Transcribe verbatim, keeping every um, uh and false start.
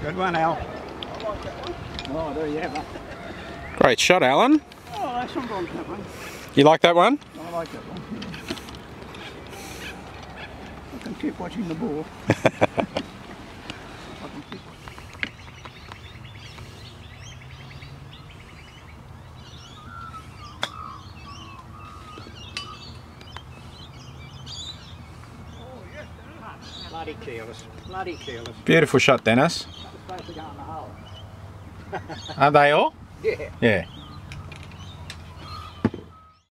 Good one, Al. I like that one. Oh, do you ever? Great shot, Alan. Oh, I sometimes that one. You like that one? I like that one. I can keep watching the ball. I can keep Bloody careless. Bloody careless. Beautiful shot, Dennis. Supposed to go in the hole. Are they all? Yeah. Yeah.